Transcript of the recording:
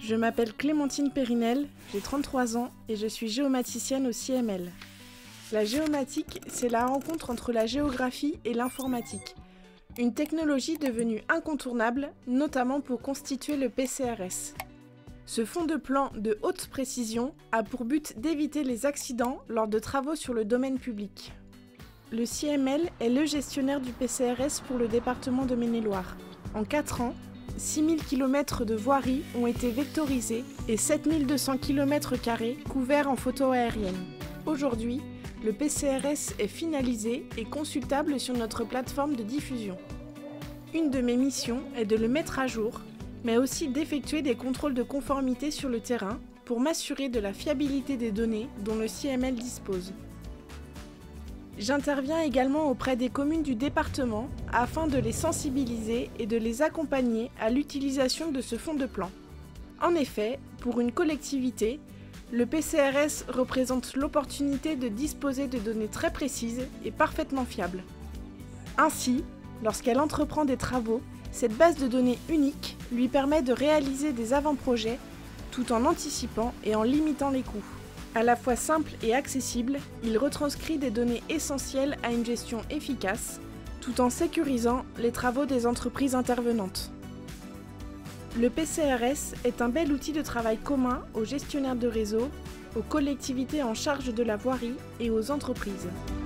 Je m'appelle Clémentine Périnel, j'ai 33 ans et je suis géomaticienne au CIML. La géomatique, c'est la rencontre entre la géographie et l'informatique. Une technologie devenue incontournable, notamment pour constituer le PCRS. Ce fond de plan de haute précision a pour but d'éviter les accidents lors de travaux sur le domaine public. Le CIML est le gestionnaire du PCRS pour le département de Maine-et-Loire. En 4 ans, 6000 km de voiries ont été vectorisées et 7200 km² couverts en photo aérienne. Aujourd'hui, le PCRS est finalisé et consultable sur notre plateforme de diffusion. Une de mes missions est de le mettre à jour, mais aussi d'effectuer des contrôles de conformité sur le terrain pour m'assurer de la fiabilité des données dont le CIML dispose. J'interviens également auprès des communes du département afin de les sensibiliser et de les accompagner à l'utilisation de ce fond de plan. En effet, pour une collectivité, le PCRS représente l'opportunité de disposer de données très précises et parfaitement fiables. Ainsi, lorsqu'elle entreprend des travaux, cette base de données unique lui permet de réaliser des avant-projets tout en anticipant et en limitant les coûts. À la fois simple et accessible, il retranscrit des données essentielles à une gestion efficace, tout en sécurisant les travaux des entreprises intervenantes. Le PCRS est un bel outil de travail commun aux gestionnaires de réseau, aux collectivités en charge de la voirie et aux entreprises.